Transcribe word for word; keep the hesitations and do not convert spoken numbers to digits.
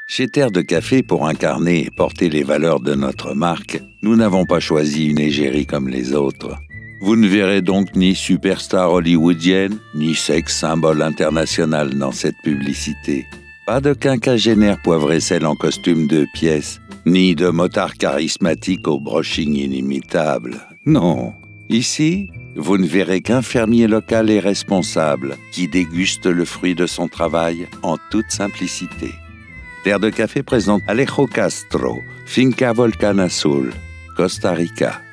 Chez Terre de Café, pour incarner et porter les valeurs de notre marque, nous n'avons pas choisi une égérie comme les autres. Vous ne verrez donc ni superstar hollywoodienne, ni sexe symbole international dans cette publicité. Pas de quinquagénaire poivre et sel en costume de pièces, ni de motard charismatique au brushing inimitable. Non, ici, vous ne verrez qu'un fermier local et responsable qui déguste le fruit de son travail en toute simplicité. Terre de Café présente Alejo Castro, Finca Volcán Azul, Costa Rica.